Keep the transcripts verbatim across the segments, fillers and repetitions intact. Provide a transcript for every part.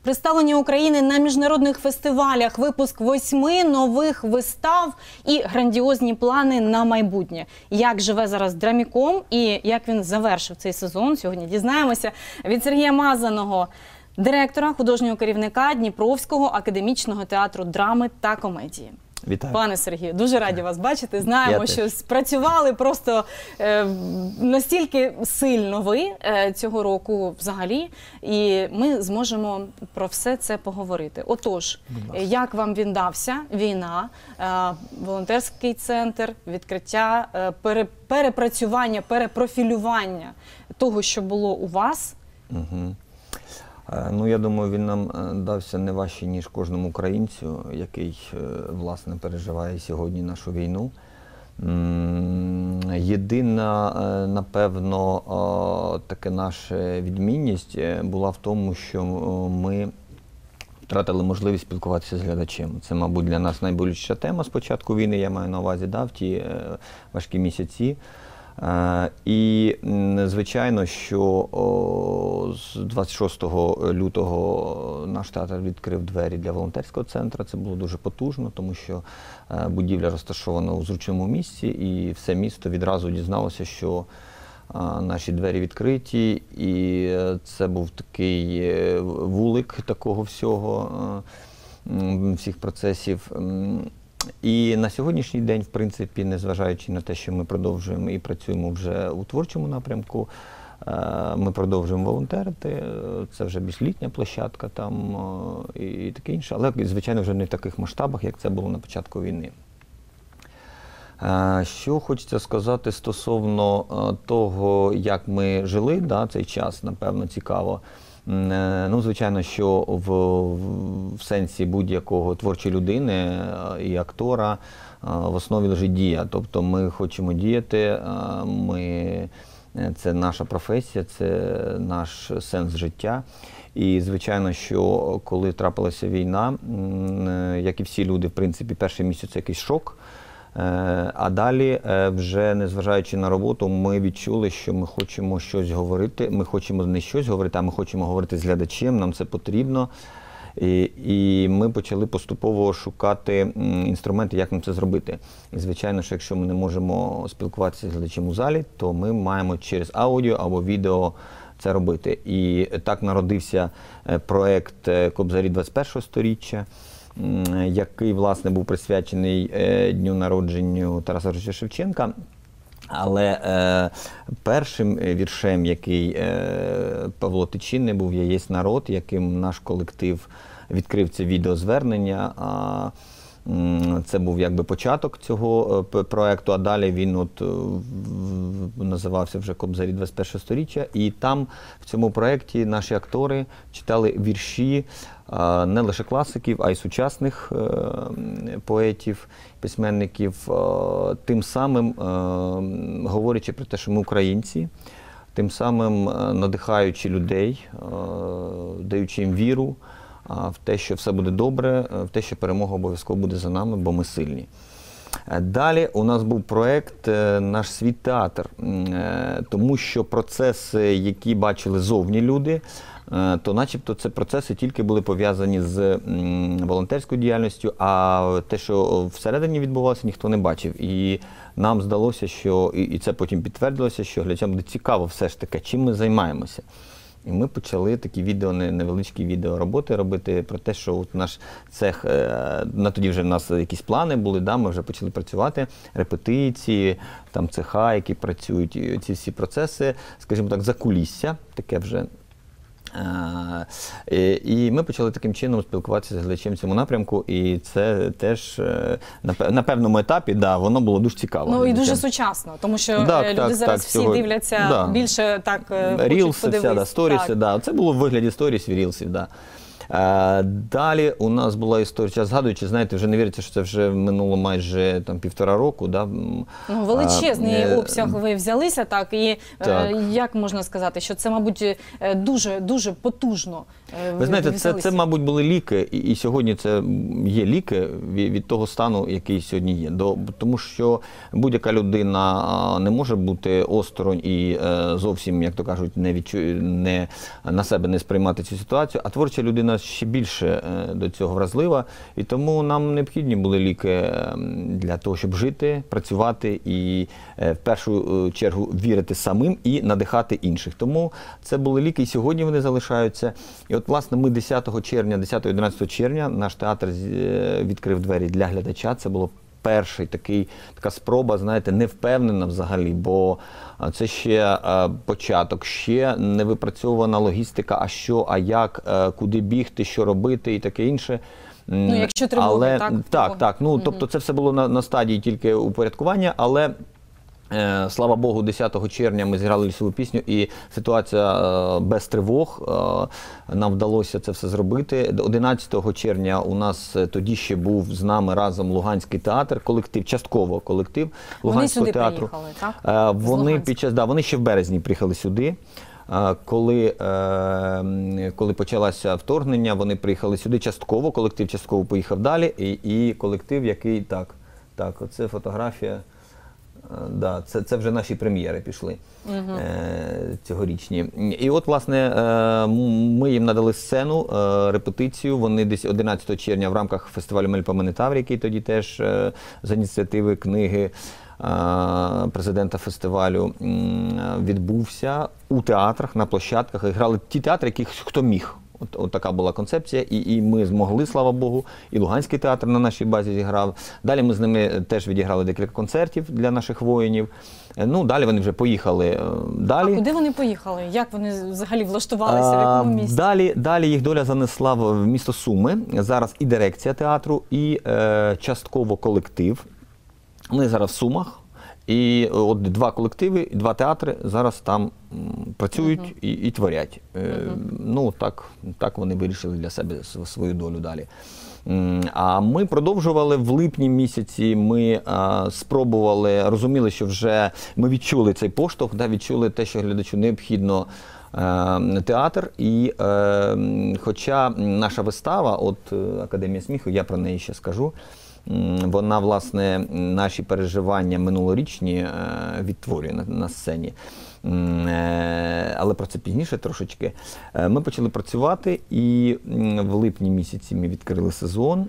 Представлення України на міжнародних фестивалях, випуск восьми нових вистав і грандіозні плани на майбутнє. Як живе зараз Драміком і як він завершив цей сезон, сьогодні дізнаємося від Сергія Мазаного, директора, художнього керівника Дніпровського академічного театру драми та комедії. Вітаю. Пане Сергію, дуже раді вас бачити. Знаємо, Я що теж. спрацювали просто е, настільки сильно ви е, цього року взагалі, і ми зможемо про все це поговорити. Отож, як вам він дався, війна, е, волонтерський центр, відкриття, е, пере, перепрацювання, перепрофілювання того, що було у вас? Угу. Ну, я думаю, він нам дався не важче, ніж кожному українцю, який, власне, переживає сьогодні нашу війну. Єдина, напевно, така наша відмінність була в тому, що ми втратили можливість спілкуватися з глядачем. Це, мабуть, для нас найболючіша тема з початку війни, я маю на увазі, да, в ті важкі місяці. Uh, і, звичайно, що о, з двадцять шостого лютого наш театр відкрив двері для волонтерського центру. Це було дуже потужно, тому що uh, будівля розташована у зручному місці, і все місто відразу дізналося, що uh, наші двері відкриті, і це був такий вулик такого всього, uh, всіх процесів. І на сьогоднішній день, в принципі, незважаючи на те, що ми продовжуємо і працюємо вже у творчому напрямку, ми продовжуємо волонтерити, це вже більш літня площадка там і таке інше, але, звичайно, вже не в таких масштабах, як це було на початку війни. Що хочеться сказати стосовно того, як ми жили, да, цей час, напевно, цікаво. Ну, звичайно, що в, в сенсі будь-якого творчої людини і актора в основі лежить дія. Тобто ми хочемо діяти, ми, це наша професія, це наш сенс життя. І, звичайно, що коли трапилася війна, як і всі люди, в принципі, перший місяць це якийсь шок. А далі, вже незважаючи на роботу, ми відчули, що ми хочемо щось говорити. Ми хочемо не щось говорити, а ми хочемо говорити з глядачем, нам це потрібно. І, і ми почали поступово шукати інструменти, як нам це зробити. І, звичайно, що якщо ми не можемо спілкуватися з глядачем у залі, то ми маємо через аудіо або відео це робити. І так народився проєкт «Кобзарі двадцять першого сторіччя», який, власне, був присвячений е, дню народження Тараса Григоровича Шевченка. Але е, першим віршем, який е, Павло Тичини був, «Я єсть народ», яким наш колектив відкрив це відеозвернення. А, це був якби початок цього проєкту, а далі він от називався вже «Кобзарі двадцять першого сторіччя». І там, в цьому проєкті, наші актори читали вірші не лише класиків, а й сучасних поетів, письменників, тим самим говорячи про те, що ми українці, тим самим надихаючи людей, даючи їм віру в те, що все буде добре, в те, що перемога обов'язково буде за нами, бо ми сильні. Далі у нас був проєкт «Наш світ театр», тому що процеси, які бачили зовні люди, то начебто це процеси тільки були пов'язані з волонтерською діяльністю, а те, що всередині відбувалося, ніхто не бачив. І нам здалося, що, і це потім підтвердилося, що глядачам буде цікаво все ж таки, чим ми займаємося. І ми почали такі відео, невеличкі відеороботи робити про те, що от наш цех, на тоді вже в нас якісь плани були, да, ми вже почали працювати, репетиції, там цеха, які працюють, ці всі процеси, скажімо так, закулісся, таке вже. І ми почали таким чином спілкуватися з глядачем в цьому напрямку, і це теж на певному етапі, да, воно було дуже цікаво. Ну і дуже сучасно, тому що так, люди так, зараз так, всі цього... дивляться да. більше так Рілси, хочуть подивитися. Да, сторіси, да. Це було в вигляді сторісів, рілсів, да. Далі у нас була історія, згадуючи, знаєте, вже не віриться, що це вже минуло майже там півтора року. Да? Ну, величезний а, обсяг ви взялися, так, і так. Як можна сказати, що це, мабуть, дуже, дуже потужно. Ви знаєте, це, це, мабуть, були ліки, і, і сьогодні це є ліки від, від того стану, який сьогодні є. До, тому що будь-яка людина не може бути осторонь і зовсім, як то кажуть, не, відчу, не на себе не сприймати цю ситуацію, а творча людина людина ще більше до цього вразлива, і тому нам необхідні були ліки для того, щоб жити, працювати і в першу чергу вірити самим і надихати інших. Тому це були ліки, і сьогодні вони залишаються. І от, власне, ми десятого червня, десятого-одинадцятого червня наш театр відкрив двері для глядача. Це було перший такий, така спроба, знаєте, не впевнена взагалі, бо це ще початок, ще не випрацьована логістика, а що, а як, куди бігти, що робити і таке інше. Ну, якщо тривоги, але, так? Так, так. Ну, угу. Тобто це все було на, на стадії тільки упорядкування, але Е, слава Богу, десятого червня ми зіграли лісову пісню, і ситуація е, без тривог, е, нам вдалося це все зробити. одинадцятого червня у нас тоді ще був з нами разом Луганський театр, колектив, частково колектив Луганського вони сюди театру. Приїхали, так? Е, вони, під час, да, вони ще в березні приїхали сюди. Коли, коли почалося вторгнення, вони приїхали сюди частково, колектив частково поїхав далі, і, і колектив, який, так, так, оце фотографія. Да, це, це вже наші прем'єри пішли uh-huh. е, цьогорічні. І от, власне, е, ми їм надали сцену, е, репетицію. Вони десь одинадцятого червня в рамках фестивалю Мельпомени Таврії, який тоді теж е, за ініціативи книги е, президента фестивалю е, відбувся у театрах, на площадках. І грали ті театри, яких хто міг. От, от така була концепція, і, і ми змогли, слава Богу, і Луганський театр на нашій базі зіграв. Далі ми з ними теж відіграли декілька концертів для наших воїнів. Ну, далі вони вже поїхали далі. А куди вони поїхали? Як вони взагалі влаштувалися, в якому місці? Далі, далі їх доля занесла в місто Суми. Зараз і дирекція театру, і е, частково колектив. Вони зараз в Сумах. І от два колективи, два театри зараз там працюють uh-huh. і, і творять. Uh-huh. Ну, так, так вони вирішили для себе свою долю далі. А ми продовжували в липні місяці, ми а, спробували, розуміли, що вже ми відчули цей поштовх, да, відчули те, що глядачу необхідно е, театр. І е, хоча наша вистава, от Академія сміху, я про неї ще скажу, вона, власне, наші переживання минулорічні відтворює на, на сцені. Але про це пізніше трошечки. Ми почали працювати, і в липні місяці ми відкрили сезон.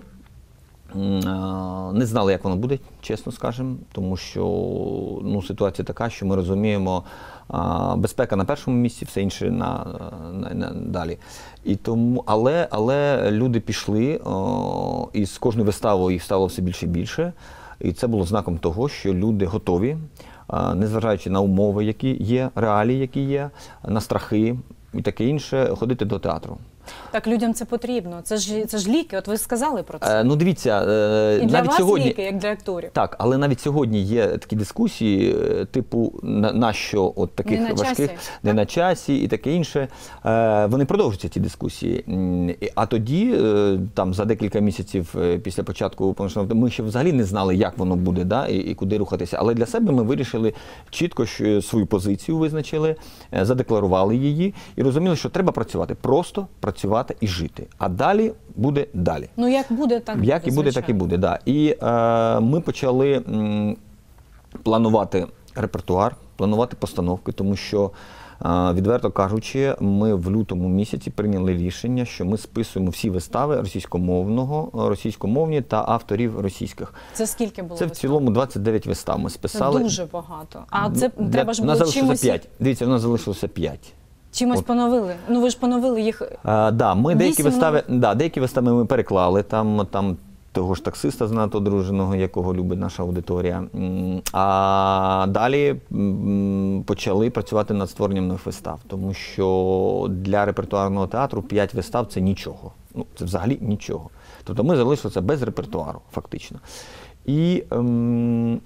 Не знали, як воно буде, чесно скажемо, тому що ну, ситуація така, що ми розуміємо, безпека на першому місці, все інше на, на, на далі. І тому, але, але люди пішли, о, і з кожною виставою їх стало все більше і більше. І це було знаком того, що люди готові, незважаючи на умови, які є, реалії, які є, на страхи і таке інше, ходити до театру. Так, людям це потрібно. Це ж, це ж ліки, от ви сказали про це. Е, ну, дивіться, е, і для навіть вас сьогодні... ліки, як для акторів. Так, але навіть сьогодні є такі дискусії, типу, на, на що от таких не важких, часі, не так? на часі і таке інше. Е, вони продовжуються, ці дискусії. А тоді, е, там, за декілька місяців після початку, ми ще взагалі не знали, як воно буде, да, і, і куди рухатися. Але для себе ми вирішили чітко свою позицію визначили, задекларували її і розуміли, що треба працювати, просто працювати і жити. А далі буде далі. Ну, як буде, так буде, Як і буде, так і буде, да. І е, ми почали м, планувати репертуар, планувати постановки, тому що, е, відверто кажучи, ми в лютому місяці прийняли рішення, що ми списуємо всі вистави російськомовного, російськомовні та авторів російських. Це скільки було? Це в цілому двадцять дев'ять вистав ми списали. Це дуже багато. А це Для, треба ж було чимось... чимось... п'ять. Дивіться, у нас залишилося п'ять. Чимось От. Поновили? Ну, ви ж поновили їх. А, да, ми деякі вистави, нових... да, деякі вистави ми переклали, там, там того ж таксиста знато одруженого, якого любить наша аудиторія. А далі почали працювати над створенням нових вистав, тому що для репертуарного театру п'ять вистав – це нічого. Ну, це взагалі нічого. Тобто ми залишилися без репертуару, фактично. І ем,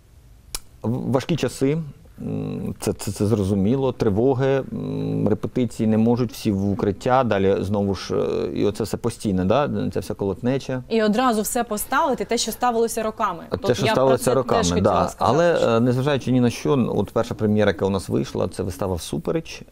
важкі часи. Це, це, це зрозуміло, тривоги, репетиції не можуть, всі в укриття, далі знову ж, і оце все постійне, да? Це вся колотнеча. І одразу все поставити, те, що ставилося роками. Те, Тобто, що я ставилося про це роками, теж да. сказати, Але що... незважаючи ні на що, от перша прем'єра, яка у нас вийшла, це вистава «Всупереч».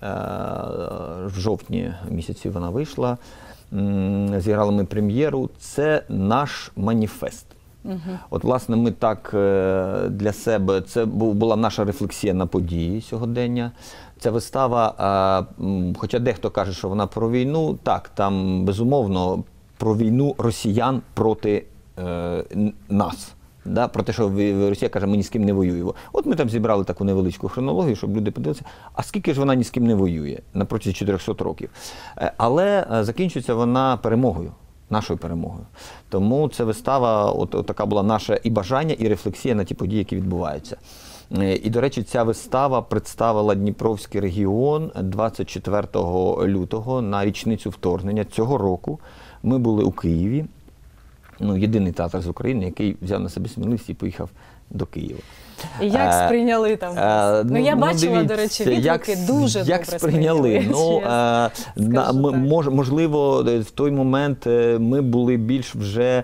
В жовтні місяці вона вийшла, зіграли ми прем'єру. Це наш маніфест. Угу. От, власне, ми так для себе, це була наша рефлексія на події сьогодення. Ця вистава, хоча дехто каже, що вона про війну, так, там безумовно про війну росіян проти е, нас. Да, про те, що Росія каже, ми ні з ким не воюємо. От ми там зібрали таку невеличку хронологію, щоб люди подивилися, а скільки ж вона ні з ким не воює на протязі чотирьохсот років. Але закінчується вона перемогою, нашою перемогою. Тому ця вистава, от, от така була наше і бажання, і рефлексія на ті події, які відбуваються. І, до речі, ця вистава представила Дніпровський регіон двадцять четвертого лютого на річницю вторгнення цього року. Ми були у Києві. Ну, єдиний театр з України, який взяв на себе сміливість і поїхав до Києва. І як сприйняли там? А, ну, ну, я бачила, дивіться, до речі, відгуки як, дуже як добре сприйняли. Ну, а, на, мож, можливо, в той момент ми були більш вже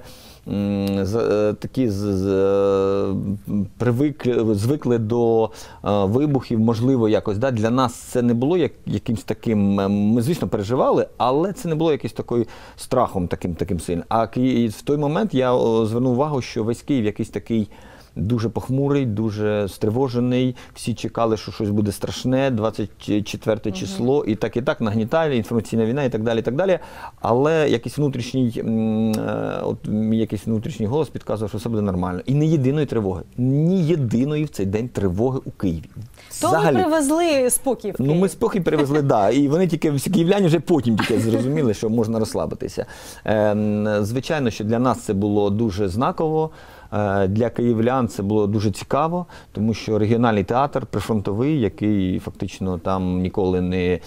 з, такі з, з, привикли, звикли до а, вибухів, можливо, якось. Да? Для нас це не було як, якимсь таким, ми, звісно, переживали, але це не було якимось таким страхом таким, таким сильним. А в той момент я о, звернув увагу, що весь Київ якийсь такий дуже похмурий, дуже стривожений, всі чекали, що щось буде страшне, двадцять четверте число, і так і так, нагнітає, інформаційна війна і так далі, і так далі. Але якийсь внутрішній, от мій якийсь внутрішній голос підказував, що все буде нормально. І не єдиної тривоги, ні єдиної в цей день тривоги у Києві. То ви привезли спокій в Київ? Ну, ми спокій привезли, так. Да. І вони тільки, всі київляні вже потім тільки зрозуміли, що можна розслабитися. Звичайно, що для нас це було дуже знаково. Для київлян це було дуже цікаво, тому що регіональний театр прифронтовий, який фактично там ніколи не,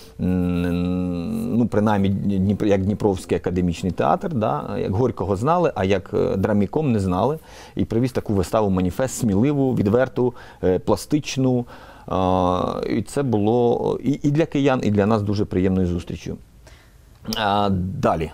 ну принаймні як Дніпровський академічний театр, да, як Горького знали, а як Драміком не знали. І привіз таку виставу «Маніфест» сміливу, відверту, пластичну. І це було і, і для киян, і для нас дуже приємною зустрічю. Далі.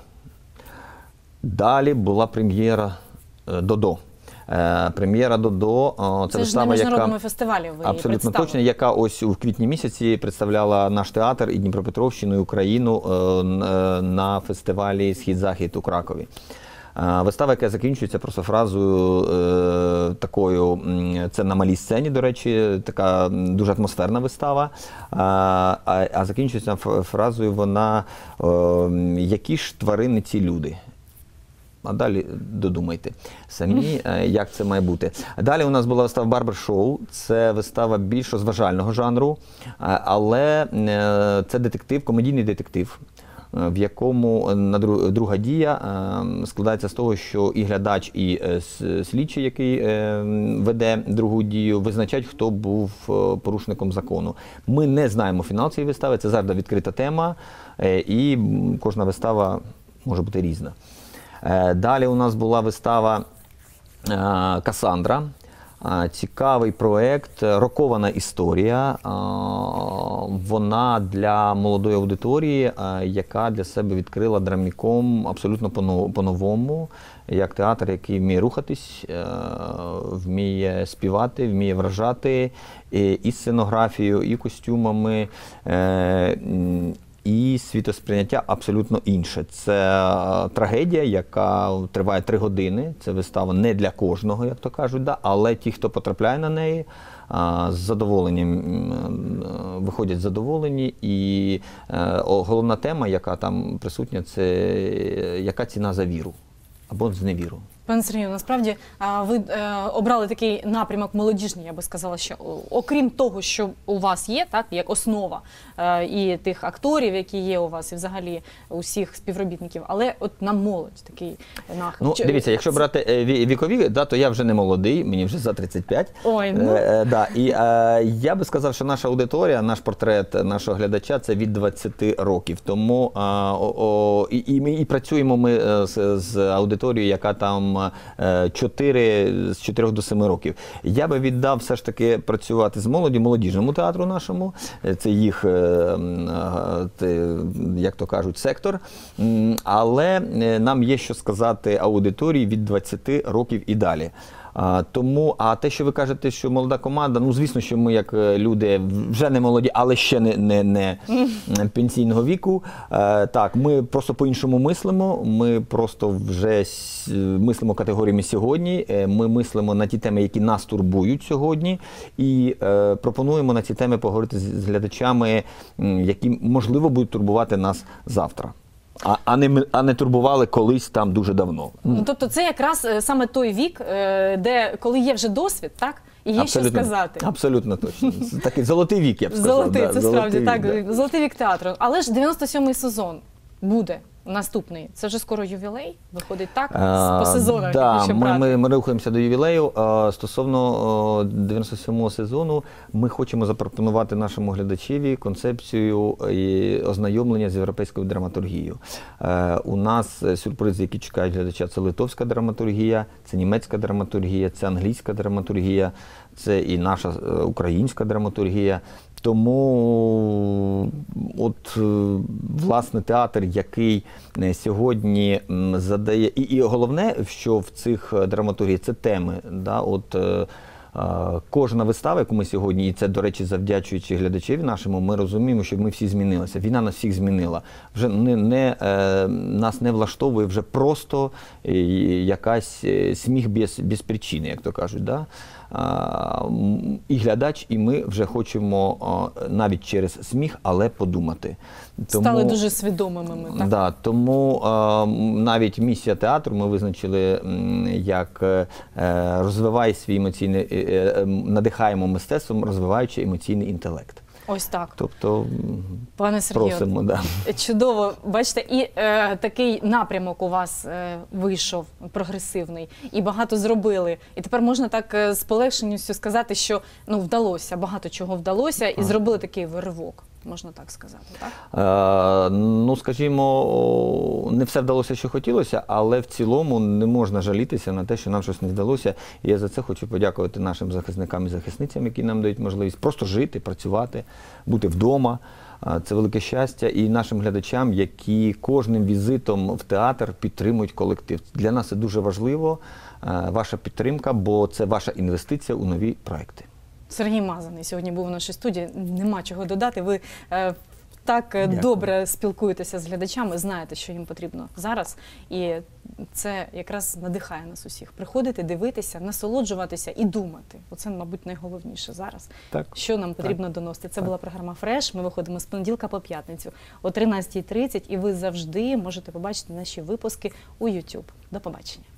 Далі була прем'єра «Додо». Прем'єра «Додо» – це, це вистава, ж на міжнародному яка, фестивалі ви абсолютно точно, яка ось у квітні місяці представляла наш театр і Дніпропетровщину, і Україну на фестивалі «Схід-Захід» у Кракові. Вистава, яка закінчується просто фразою е, такою, це на малій сцені, до речі, така дуже атмосферна вистава, а, а, а закінчується фразою вона е, «Які ж тварини ці люди?» А далі додумайте самі, як це має бути. Далі у нас була вистава «Барбер-шоу». Це вистава більш розважального жанру, але це детектив, комедійний детектив, в якому друга дія складається з того, що і глядач, і слідчий, який веде другу дію, визначають, хто був порушником закону. Ми не знаємо фінал цієї вистави, це завжди відкрита тема, і кожна вистава може бути різна. Далі у нас була вистава «Касандра». Цікавий проєкт, рокована історія. Вона для молодої аудиторії, яка для себе відкрила Драміком абсолютно по-новому, як театр, який вміє рухатись, вміє співати, вміє вражати і сценографією, і костюмами, і світосприйняття абсолютно інше. Це трагедія, яка триває три години. Це вистава не для кожного, як то кажуть, да? Але ті, хто потрапляє на неї, з задоволенням виходять задоволені. І головна тема, яка там присутня, це яка ціна за віру або зневіру. Пане Сергію, насправді ви обрали такий напрямок молодіжний, я би сказала, що окрім того, що у вас є, так, як основа і тих акторів, які є у вас, і взагалі усіх співробітників, але от на молодь такий нахил. Ну, дивіться, якщо брати вікові, да, то я вже не молодий, мені вже за тридцять п'ять. Ой, ну. Е, да, і е, я би сказав, що наша аудиторія, наш портрет нашого глядача – це від двадцяти років. Тому е, о, о, і, і ми і працюємо ми з, з аудиторією, яка там чотири, з чотирьох до семи років. Я би віддав все ж таки працювати з молоді, молодіжному театру нашому. Це їх, як то кажуть, сектор. Але нам є що сказати аудиторії від двадцяти років і далі. А, тому, а те, що ви кажете, що молода команда, ну, звісно, що ми, як люди, вже не молоді, але ще не, не, не пенсійного віку. А, так, ми просто по-іншому мислимо, ми просто вже мислимо категоріями сьогодні, ми мислимо на ті теми, які нас турбують сьогодні, і е, пропонуємо на ці теми поговорити з, з глядачами, які, можливо, будуть турбувати нас завтра. А, а, не, а не турбували колись там дуже давно. Ну, тобто це якраз саме той вік, де коли є вже досвід, так? І є абсолютно, що сказати. Абсолютно точно. Такий золотий вік, я б сказав. Золотий, да, це золотий справді, вік, так, да. золотий вік театру. Але ж дев'яносто сьомий сезон буде наступний. Це вже скоро ювілей, виходить так, А, по сезонах. да, ми, ми, ми рухаємося до ювілею. А, стосовно дев'яносто сьомого сезону, ми хочемо запропонувати нашому глядачеві концепцію і ознайомлення з європейською драматургією. А, у нас сюрпризи, які чекають глядача, це литовська драматургія, це німецька драматургія, це англійська драматургія, це і наша українська драматургія. Тому от, власне, театр, який сьогодні задає, і, і головне, що в цих драматургіях, це теми. Да? От, е, кожна вистава, яку ми сьогодні, і це, до речі, завдячуючи глядачеві нашому, ми розуміємо, що ми всі змінилися. Війна нас всіх змінила. Вже не, не, е, нас не влаштовує вже просто якась сміх без, без причини, як то кажуть. Да? І глядач, і ми вже хочемо навіть через сміх, але подумати. Тому, стали дуже свідомими ми, так? Да, тому навіть місія театру ми визначили як розвивай свій емоційний, надихаємо мистецтвом, розвиваючи емоційний інтелект. Ось так. Тобто, пане Сергію, просимо, да. Чудово. Бачите, і е, такий напрямок у вас е, вийшов прогресивний, і багато зробили. І тепер можна так е, з полегшеністю сказати, що ну, вдалося, багато чого вдалося, і а. зробили такий виривок. Можна так сказати, так? Е, ну, скажімо, не все вдалося, що хотілося, але в цілому не можна жалітися на те, що нам щось не вдалося. І я за це хочу подякувати нашим захисникам і захисницям, які нам дають можливість просто жити, працювати, бути вдома. Це велике щастя. І нашим глядачам, які кожним візитом в театр підтримують колектив. Для нас це дуже важливо, ваша підтримка, бо це ваша інвестиція у нові проекти. Сергій Мазаний сьогодні був у нашій студії. Нема чого додати. Ви е, так Дякую. добре спілкуєтеся з глядачами, знаєте, що їм потрібно зараз. І це якраз надихає нас усіх. Приходити, дивитися, насолоджуватися і думати. Оце, мабуть, найголовніше зараз. Так. Що нам потрібно так. доносити. Це так. була програма «Фреш». Ми виходимо з понеділка по п'ятницю о тринадцятій тридцять. І ви завжди можете побачити наші випуски у ютуб. До побачення.